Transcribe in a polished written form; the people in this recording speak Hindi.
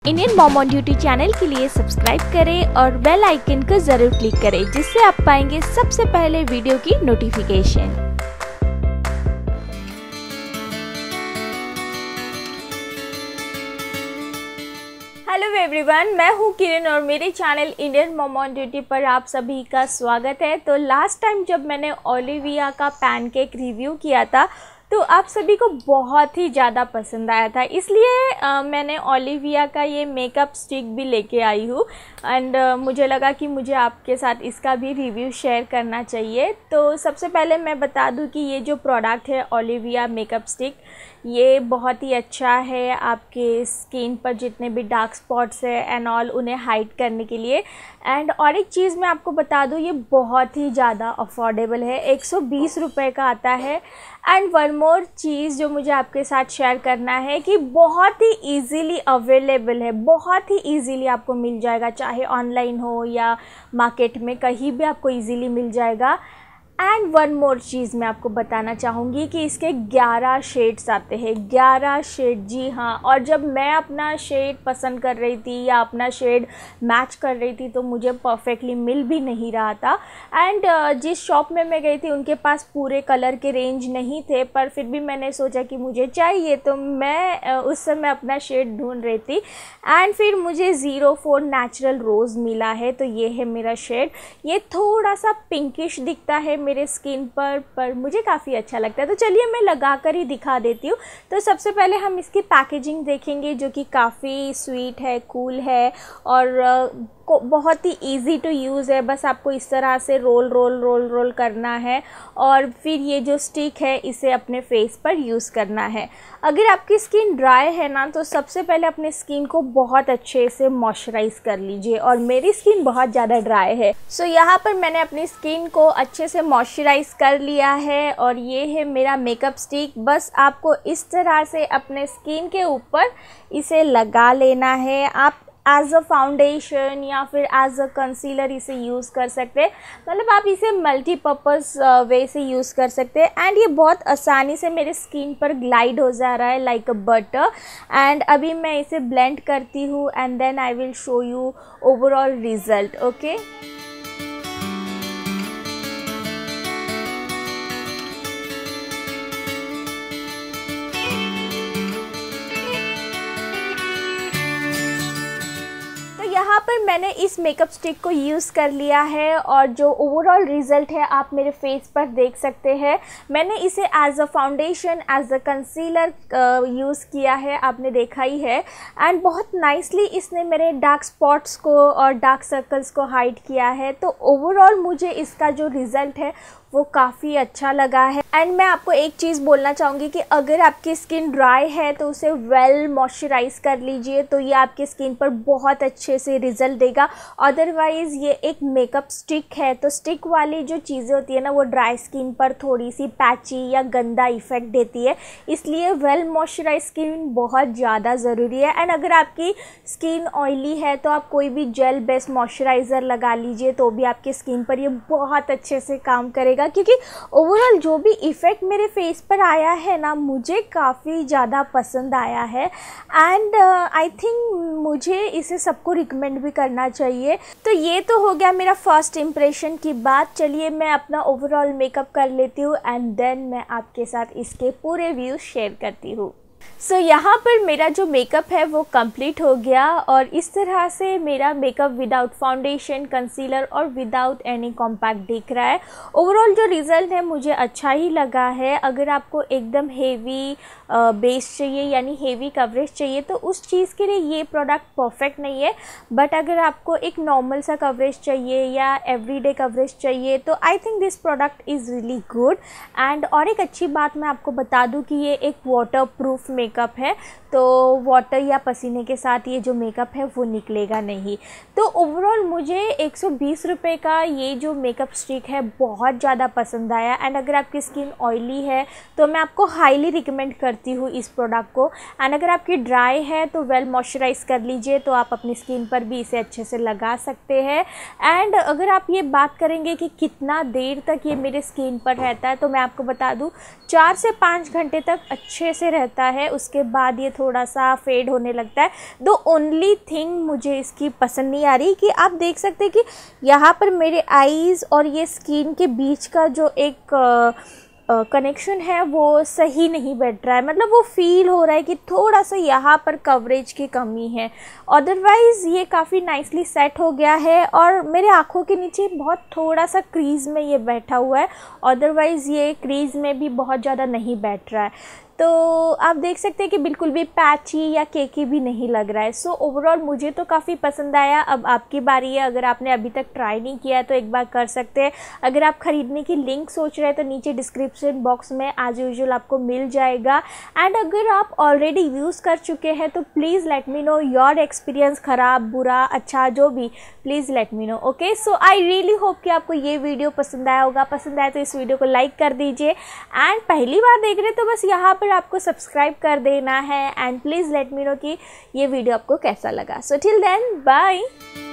Indian mom on duty channel के लिए सब्सक्राइब करें और बेल आइकन को जरूर क्लिक करें, जिससे आप पाएंगे सबसे पहले वीडियो की नोटिफिकेशन। हेलो एवरीवन, मैं हूँ किरण और मेरे channel Indian mom on duty पर आप सभी का स्वागत है। तो लास्ट टाइम जब मैंने ओलिविया का पैनकेक रिव्यू किया था तो आप सभी को बहुत ही ज़्यादा पसंद आया था, इसलिए मैंने ओलिविया का ये मेकअप स्टिक भी लेके आई हूँ एंड मुझे लगा कि मुझे आपके साथ इसका भी रिव्यू शेयर करना चाहिए। तो सबसे पहले मैं बता दूँ कि ये जो प्रोडक्ट है ओलिविया मेकअप स्टिक, ये बहुत ही अच्छा है आपके स्किन पर जितने भी डार्क स्पॉट्स है एंड ऑल उन्हें हाइड करने के लिए। एंड और एक चीज़ मैं आपको बता दूँ, ये बहुत ही ज़्यादा अफोर्डेबल है, 120 रुपये का आता है। एंड वन मोर चीज़ जो मुझे आपके साथ शेयर करना है कि बहुत ही इजीली अवेलेबल है, बहुत ही इजीली आपको मिल जाएगा, चाहे ऑनलाइन हो या मार्केट में कहीं भी आपको इजीली मिल जाएगा। एंड वन मोर चीज़ मैं आपको बताना चाहूँगी कि इसके 11 शेड्स आते हैं, 11 शेड, जी हाँ। और जब मैं अपना शेड पसंद कर रही थी या अपना शेड मैच कर रही थी तो मुझे परफेक्टली मिल भी नहीं रहा था। एंड जिस शॉप में मैं गई थी उनके पास पूरे कलर के रेंज नहीं थे, पर फिर भी मैंने सोचा कि मुझे चाहिए, तो मैं उस समय अपना शेड ढूंढ रही थी एंड फिर मुझे 04 नेचुरल रोज़ मिला है। तो ये है मेरा शेड, ये थोड़ा सा पिंकिश दिखता है मेरे स्किन पर मुझे काफ़ी अच्छा लगता है। तो चलिए मैं लगा कर ही दिखा देती हूँ। तो सबसे पहले हम इसकी पैकेजिंग देखेंगे जो कि काफ़ी स्वीट है, कूल है और बहुत ही इजी टू यूज़ है। बस आपको इस तरह से रोल रोल रोल रोल करना है और फिर ये जो स्टिक है इसे अपने फेस पर यूज़ करना है। अगर आपकी स्किन ड्राई है ना, तो सबसे पहले अपने स्किन को बहुत अच्छे से मॉइस्चराइज़ कर लीजिए। और मेरी स्किन बहुत ज़्यादा ड्राई है, सो यहाँ पर मैंने अपनी स्किन को अच्छे से मॉइस्चराइज़ कर लिया है और ये है मेरा मेकअप स्टिक। बस आपको इस तरह से अपने स्किन के ऊपर इसे लगा लेना है। आप एज अ फाउंडेशन या फिर एज अ कंसीलर इसे यूज़ कर सकते हैं, मतलब आप इसे मल्टीपर्पज़ वे से यूज़ कर सकते हैं। एंड ये बहुत आसानी से मेरे स्किन पर ग्लाइड हो जा रहा है लाइक अ बटर। एंड अभी मैं इसे ब्लेंड करती हूँ and then I will show you overall result. Okay, यहाँ पर मैंने इस मेकअप स्टिक को यूज़ कर लिया है और जो ओवरऑल रिज़ल्ट है आप मेरे फेस पर देख सकते हैं। मैंने इसे as a foundation, as a concealer use किया है, आपने देखा ही है। एंड बहुत नाइसली इसने मेरे डार्क स्पॉट्स को और डार्क सर्कल्स को हाइड किया है। तो ओवरऑल मुझे इसका जो रिज़ल्ट है वो काफ़ी अच्छा लगा है। एंड मैं आपको एक चीज़ बोलना चाहूँगी कि अगर आपकी स्किन ड्राई है तो उसे वेल मॉइस्चराइज़ कर लीजिए, तो ये आपकी स्किन पर बहुत अच्छे से रिजल्ट देगा। अदरवाइज़ ये एक मेकअप स्टिक है, तो स्टिक वाली जो चीज़ें होती है ना, वो ड्राई स्किन पर थोड़ी सी पैची या गंदा इफेक्ट देती है, इसलिए वेल मॉइस्चराइज स्किन बहुत ज़्यादा ज़रूरी है। एंड अगर आपकी स्किन ऑयली है तो आप कोई भी जेल बेस्ड मॉइस्चराइज़र लगा लीजिए, तो भी आपकी स्किन पर ये बहुत अच्छे से काम करेगा। क्योंकि ओवरऑल जो भी इफ़ेक्ट मेरे फेस पर आया है ना, मुझे काफ़ी ज़्यादा पसंद आया है एंड आई थिंक मुझे इसे सबको रिकमेंड भी करना चाहिए। तो ये तो हो गया मेरा फर्स्ट इम्प्रेशन की बात। चलिए मैं अपना ओवरऑल मेकअप कर लेती हूँ एंड देन मैं आपके साथ इसके पूरे व्यूज़ शेयर करती हूँ। सो यहाँ पर मेरा जो मेकअप है वो कंप्लीट हो गया और इस तरह से मेरा मेकअप विदाउट फाउंडेशन, कंसीलर और विदाउट एनी कॉम्पैक्ट दिख रहा है। ओवरऑल जो रिज़ल्ट है मुझे अच्छा ही लगा है। अगर आपको एकदम हेवी बेस चाहिए यानी हेवी कवरेज चाहिए तो उस चीज़ के लिए ये प्रोडक्ट परफेक्ट नहीं है, बट अगर आपको एक नॉर्मल सा कवरेज चाहिए या एवरीडे कवरेज चाहिए तो I think this product is really good. And और एक अच्छी बात मैं आपको बता दूं कि ये एक वाटर प्रूफ मेकअप है, तो वाटर या पसीने के साथ ये जो मेकअप है वो निकलेगा नहीं। तो ओवरऑल मुझे 120 रुपये का ये जो मेकअप स्टिक है बहुत ज़्यादा पसंद आया। एंड अगर आपकी स्किन ऑयली है तो मैं आपको हाईली रिकमेंड करती हूँ इस प्रोडक्ट को। एंड अगर आपकी ड्राई है तो वेल मॉइस्चराइज कर लीजिए, तो आप अपनी स्किन पर भी इसे अच्छे से लगा सकते हैं। एंड अगर आप ये बात करेंगे कि कितना देर तक ये मेरे स्किन पर रहता है, तो मैं आपको बता दूँ 4 से 5 घंटे तक अच्छे से रहता है। है उसके बाद ये थोड़ा सा फेड होने लगता है। द ओनली थिंग मुझे इसकी पसंद नहीं आ रही कि आप देख सकते हैं कि यहाँ पर मेरे आईज़ और ये स्किन के बीच का जो एक कनेक्शन है वो सही नहीं बैठ रहा है। मतलब वो फील हो रहा है कि थोड़ा सा यहाँ पर कवरेज की कमी है। अदरवाइज़ ये काफ़ी नाइसली सेट हो गया है और मेरे आँखों के नीचे बहुत थोड़ा सा क्रीज़ में ये बैठा हुआ है। अदरवाइज़ ये क्रीज़ में भी बहुत ज़्यादा नहीं बैठ रहा है। तो आप देख सकते हैं कि बिल्कुल भी पैची या केकी भी नहीं लग रहा है। सो ओवरऑल मुझे तो काफ़ी पसंद आया। अब आपकी बारी है, अगर आपने अभी तक ट्राई नहीं किया है तो एक बार कर सकते हैं। अगर आप ख़रीदने की लिंक सोच रहे हैं तो नीचे डिस्क्रिप्शन बॉक्स में एज यूजुअल आपको मिल जाएगा। एंड अगर आप ऑलरेडी यूज़ कर चुके हैं तो please let me know your experience, ख़राब बुरा अच्छा जो भी, please let me know. Okay, so I really hope कि आपको ये वीडियो पसंद आया होगा। पसंद आया तो इस वीडियो को लाइक कर दीजिए एंड पहली बार देख रहे तो बस यहाँ आपको सब्सक्राइब कर देना है। And please let me know कि ये वीडियो आपको कैसा लगा। So till then bye.